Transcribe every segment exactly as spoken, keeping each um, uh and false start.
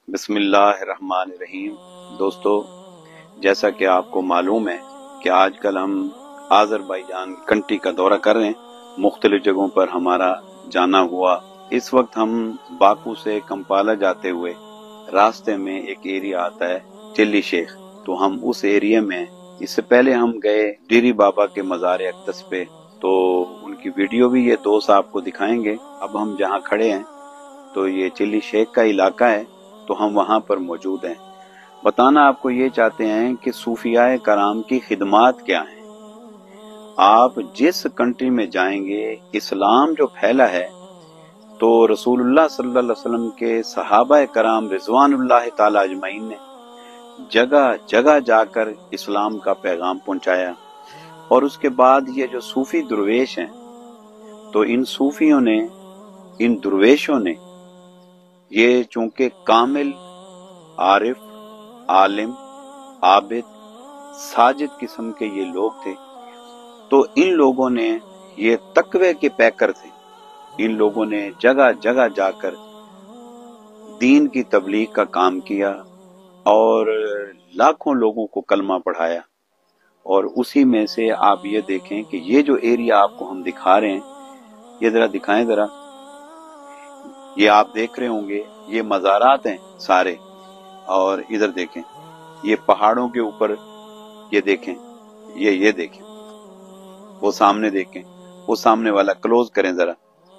बिस्मिल्लाहिर्रहमानिर्रहीम। दोस्तों, जैसा कि आपको मालूम है कि आजकल हम आज़रबाईजान कंट्री का दौरा कर रहे हैं। मुख्तलिफ जगहों पर हमारा जाना हुआ। इस वक्त हम बाकू से कंपाला जाते हुए रास्ते में एक एरिया आता है चिल्ली शेख, तो हम उस एरिया में, इससे पहले हम गए डेरी बाबा के मज़ार अक़दस पे, तो उनकी वीडियो भी ये दोस्त आपको दिखाएंगे। अब हम जहाँ खड़े हैं तो ये चिल्ली शेख का इलाका है, तो हम वहाँ पर मौजूद हैं। बताना आपको ये चाहते हैं कि सूफियाए कराम की खिदमात क्या हैं। आप जिस कंट्री में जाएंगे, इस्लाम जो फैला है, तो रसूलुल्लाह सल्लल्लाहु अलैहि वसल्लम के सहाबा कराम रिज़वानुल्लाह ताला अजमईन ने जगह जगह जाकर इस्लाम का पैगाम पहुंचाया। और उसके बाद ये जो सूफी दुर्वेश हैं, तो इन सूफियों ने, इन दुर्वेशों ने, ये चूंकि कामिल, आरिफ, आलिम, आबिद, साजिद किस्म के ये लोग थे, तो इन लोगों ने, ये तकवे के पैकर थे, इन लोगों ने जगह जगह जाकर दीन की तबलीग का काम किया और लाखों लोगों को कलमा पढ़ाया। और उसी में से आप ये देखें कि ये जो एरिया आपको हम दिखा रहे हैं, ये जरा दिखाएं जरा, ये आप देख रहे होंगे, ये मज़ारात हैं सारे। और इधर देखें, ये पहाड़ों के ऊपर, ये देखें, ये ये देखें, वो सामने देखें, वो सामने वाला क्लोज करें जरा,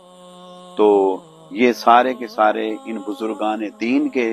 तो ये सारे के सारे इन बुजुर्गान दीन के,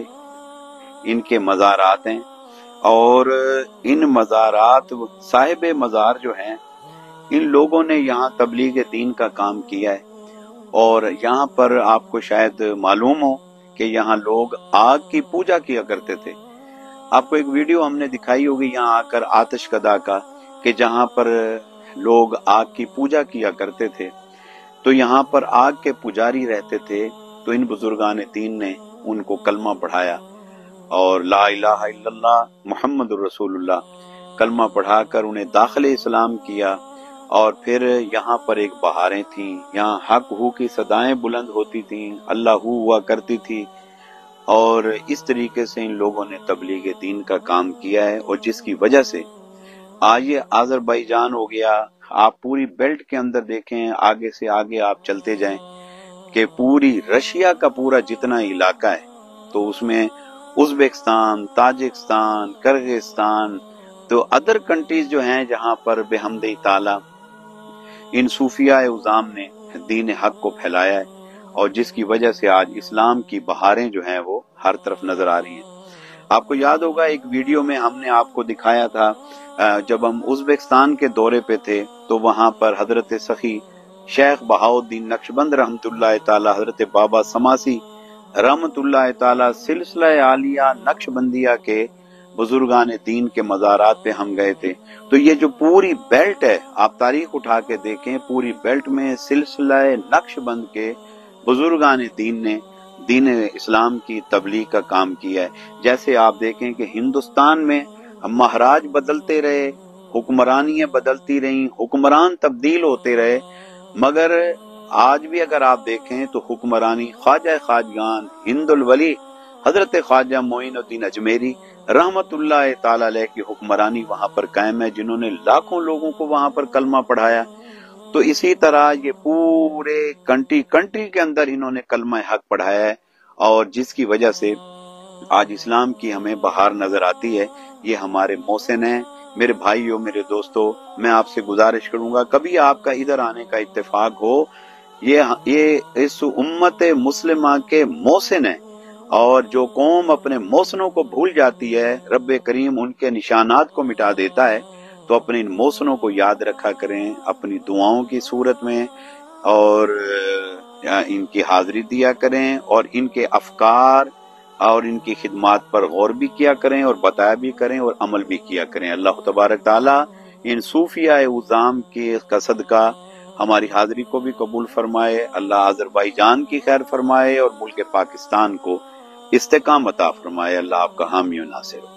इनके मज़ारात हैं। और इन मज़ारात, साहिब मज़ार जो हैं, इन लोगों ने यहाँ तबलीग दीन का काम किया है। और यहाँ पर आपको शायद मालूम हो कि यहाँ लोग आग की पूजा किया करते थे। आपको एक वीडियो हमने दिखाई होगी यहाँ आकर आतिश कदा का, कि जहाँ पर लोग आग की पूजा किया करते थे। तो यहाँ पर आग के पुजारी रहते थे, तो इन बुजुर्गान दीन ने उनको कलमा पढ़ाया और ला इलाहा इल्लल्लाह मुहम्मदुर रसूलुल्लाह कलमा पढ़ाकर उन्हें दाखिले इस्लाम किया। और फिर यहाँ पर एक बहारें थीं, यहाँ हक हू की सदाएं बुलंद होती थीं, अल्लाह हू हुआ करती थी। और इस तरीके से इन लोगों ने तबलीग दीन का काम किया है। और जिसकी वजह से आज ये आज़रबाईजान हो गया, आप पूरी बेल्ट के अंदर देखें, आगे से आगे आप चलते जाएं कि पूरी रशिया का पूरा जितना इलाका है, तो उसमें उज़्बेकिस्तान, ताजिकिस्तान, किर्गिस्तान, तो अदर कंट्रीज जो हैं, जहां पर बेहमदे ताला इन सूफियाए उज़ाम ने दीन हक को फैलाया है। और जिसकी वजह से आज इस्लाम की बहारें जो हैं वो हर तरफ नजर आ रही हैं। आपको याद होगा एक वीडियो में हमने आपको दिखाया था, जब हम उज़्बेकिस्तान के दौरे पे थे, तो वहां पर हजरत सखी शेख बहाउद्दीन नक्शबंद रहमतुल्लाह ताला, हजरत बाबा समासी रहमतुल्लाह ताला, सिलसिला आलिया नक्शबंदिया के बुजुर्गान दीन के मज़ारात पे हम गए थे। तो ये जो पूरी बेल्ट है, आप तारीख उठा के देखें, पूरी बेल्ट में सिलसिला नक्शबंद के बुजुर्गान दीन ने दीन इस्लाम की तबलीग का काम किया है। जैसे आप देखें कि हिंदुस्तान में महाराज बदलते रहे, हुक्मरानियां बदलती रहीं, हुक्मरान तब्दील होते रहे, मगर आज भी अगर आप देखें तो हुक्मरानी ख्वाजा खाजगान हिंदुल वली हजरत ख्वाजा मोइनुद्दीन अजमेरी रहमतुल्लाह ताला अलैह की हुक्मरानी वहां पर कायम है, जिन्होंने लाखों लोगों को वहां पर कलमा पढ़ाया। तो इसी तरह ये पूरे कंट्री कंट्री के अंदर इन्होंने कलमा हक पढ़ाया है, और जिसकी वजह से आज इस्लाम की हमें बहार नजर आती है। ये हमारे मोहसिन हैं। मेरे भाइयों, मेरे दोस्तों, मैं आपसे गुजारिश करूंगा, कभी आपका इधर आने का इत्तेफाक हो, ये ये इस उम्मत मुस्लिमा के मोहसिन हैं। और जो कौम अपने मोहसिनों को भूल जाती है, रब्बे करीम उनके निशानात को मिटा देता है। तो अपने इन मोहसिनों को याद रखा करें अपनी दुआओं की सूरत में, और इनकी हाजिरी दिया करें, और इनके अफकार और इनकी खिदमात पर गौर भी किया करें, और बताया भी करें, और अमल भी किया करें। अल्लाह तबारक ताला इन सूफिया उज़ाम के का सदका हमारी हाजिरी को भी कबूल फरमाए। अल्लाह आज़रबाईजान की खैर फरमाए और मुल्क पाकिस्तान को इस्तेकामत अता फरमाए। अल्लाह आपका हामी व नासिर हो।